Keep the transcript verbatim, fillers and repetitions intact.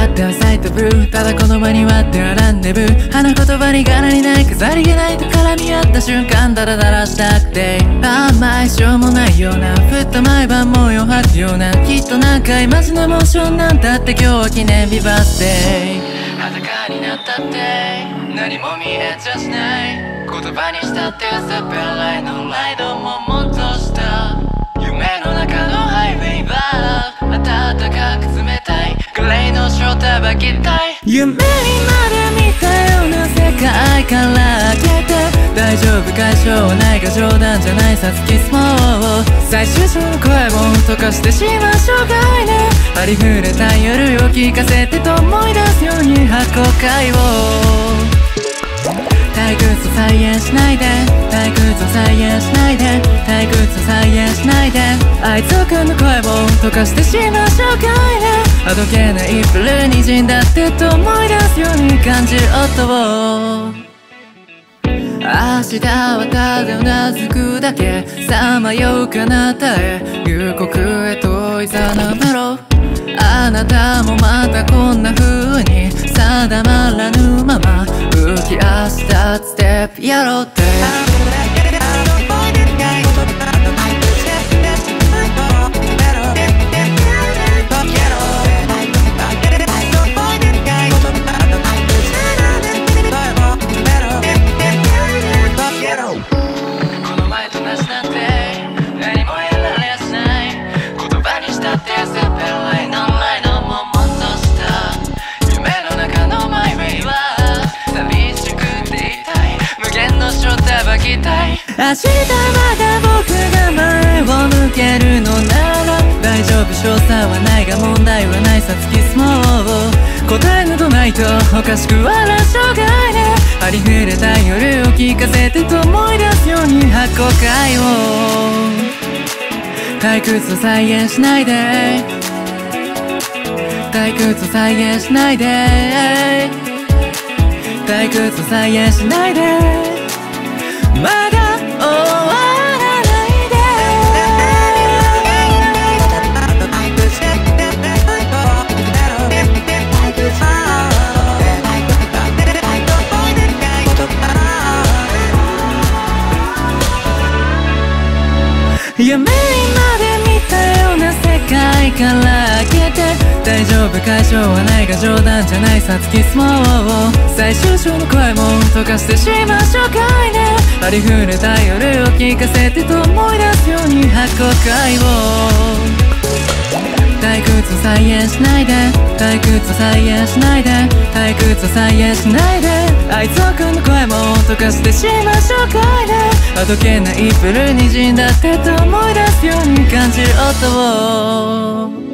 って浅いタブー、ただこの場に割ってはランデブー。花言葉に柄にない飾りげないと絡み合った瞬間ダラダラしたくて、甘いしょうもないようなふっと毎晩もよ吐くような、きっと何回マジなモーションなんだって、今日は記念日バースデー。裸になったって何も見えちゃしない、言葉にしたって薄っぺらいのライドももっとした夢の中のハイウェイバー、暖かく冷たいグレーのショータばきたい、夢にまで見たような世界から開けて、大丈夫解消はないが冗談じゃないさつきスモー、最終章の声も溶かしてしましょう概念、ありふれた夜を聞かせてと思い出すように発光会を退屈を再現しないで、退屈を再現しないで、退屈を再現しないで、あいつをくんの声を溶かしてしましょう概念、あどけないブルーにじんだってと思い出すように感じる音を、明日はただうなずくだけ、さまよう彼方へ夕刻へといざなめろ、あなたもまたこんな風に定まらぬまま浮き明日ステップやろうって、この前と同じなんて何もやられやしない、言葉にしたって薄っぺらいのライドももっとした夢の中のマイウェイは寂しくていたい、無限のショータばきたい、明日まだ僕が前を向けるのなら大丈夫、詳細はないが問題はないさつきスモー、答えなどないとおかしく笑う障害ね、ありふれた夜を聞かせてと思い出すように発光会を退屈を再現しないで、退屈を再現しないで、退屈を再現しないで、まだ終わらないで、夢にまで見たような世界から開けて、大丈夫解消はないが冗談じゃないさつきスモー、最終章の声も溶かしてしましょう概念、ありふれた夜を聞かせてと思い出すように発光会を退屈を再現しないで、退屈を再現しないで、退屈を再現しないで、あいつをくんの声も溶かしてしましょう概念、あどけないブルーにじんだってと思い出すように感じる音を